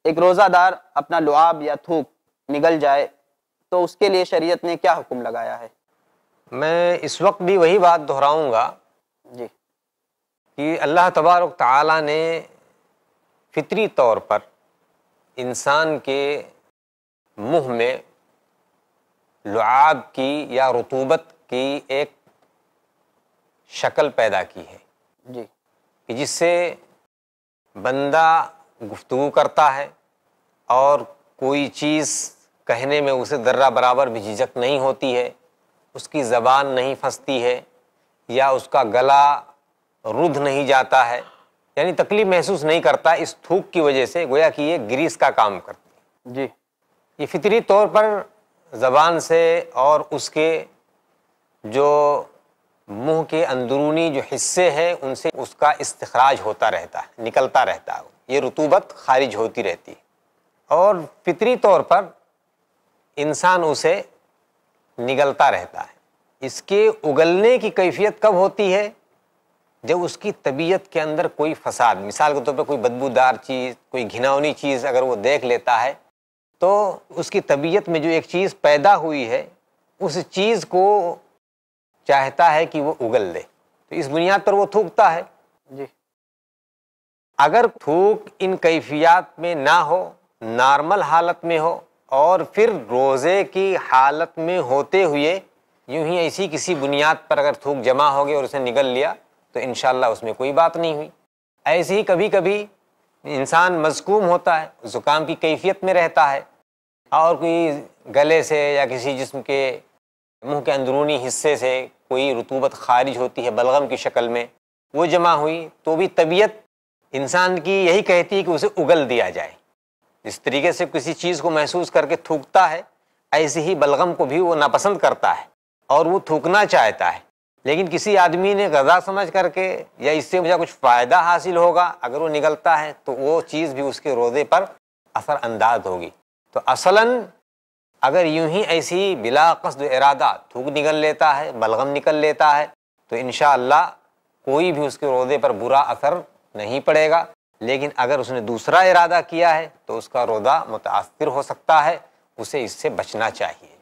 ایک روزہ دار اپنا لعاب یا تھوک نگل جائے تو اس کے لیے شریعت نے کیا حکم لگایا ہے؟ میں اس وقت بھی وہی بات دہراؤں گا جی کہ اللہ تبارک تعالیٰ نے فطری طور پر انسان کے منہ میں لعاب کی یا رطوبت کی ایک شکل پیدا کی ہے جی کہ جس سے بندہ گفتگو کرتا ہے اور کوئی چیز کہنے میں اسے ذرہ برابر بھی جھجک نہیں ہوتی ہے، اس کی زبان نہیں پھنستی ہے یا اس کا گلا رودھ نہیں جاتا ہے، یعنی تکلیف محسوس نہیں کرتا اس تھوک کی وجہ سے، گویا کہ یہ گریس کا کام کرتی ہے۔ جی یہ فطری طور پر زبان سے اور اس کے جو منہ کے اندرونی جو حصے ہیں ان سے اس کا استخراج ہوتا رہتا ہے، نکلتا رہتا ہے، یہ رطوبت خارج ہوتی رہتی ہے، اور فطری طور پر انسان اسے نگلتا رہتا ہے۔ اس کے اگلنے کی کیفیت کب ہوتی ہے؟ جب اس کی طبیعت کے اندر کوئی فساد، مثال کے طور پہ کوئی بدبودار چیز، کوئی گھناؤنی چیز اگر وہ دیکھ لیتا ہے تو اس کی طبیعت میں جو ایک چیز پیدا ہوئی ہے اس چیز کو چاہتا ہے کہ وہ اگل دے، تو اس بنیاد پر وہ تھوکتا ہے۔ جی اگر تھوک ان کیفیات میں نہ ہو، نارمل حالت میں ہو، اور پھر روزے کی حالت میں ہوتے ہوئے یوں ہی ایسی کسی بنیاد پر اگر تھوک جمع ہو گیا اور اسے نگل لیا تو انشاءاللہ اس میں کوئی بات نہیں ہوئی۔ ایسے ہی کبھی کبھی انسان مزکوم ہوتا ہے، زکام کی کیفیت میں رہتا ہے، اور کوئی گلے سے یا کسی جسم کے منہ کے اندرونی حصے سے کوئی رطوبت خارج ہوتی ہے بلغم کی شکل میں، وہ جمع ہوئی تو بھی طبیعت انسان کی یہی کہتی ہے کہ اسے اگل دیا جائے۔ اس طریقے سے کسی چیز کو محسوس کر کے تھوکتا ہے، ایسے ہی بلغم کو بھی وہ ناپسند کرتا ہے اور وہ تھوکنا چاہتا ہے، لیکن کسی آدمی نے غذا سمجھ کر کے یا اس سے مجھے کچھ فائدہ حاصل ہوگا اگر وہ نگلتا ہے تو وہ چیز بھی اس کے روزے پر اثر انداز ہوگی۔ تو اصلاً اگر یوں ہی ایسی بلا قصد ارادہ تھوک نگل لیتا ہے، بلغم نکل لیتا ہے تو انشاءاللہ کوئی بھی اس کے روزے پر برا اثر نہیں پڑے گا، لیکن اگر اس نے دوسرا ارادہ کیا ہے تو اس کا روزہ متاثر ہو سکتا ہے، اسے اس سے بچنا چاہیے۔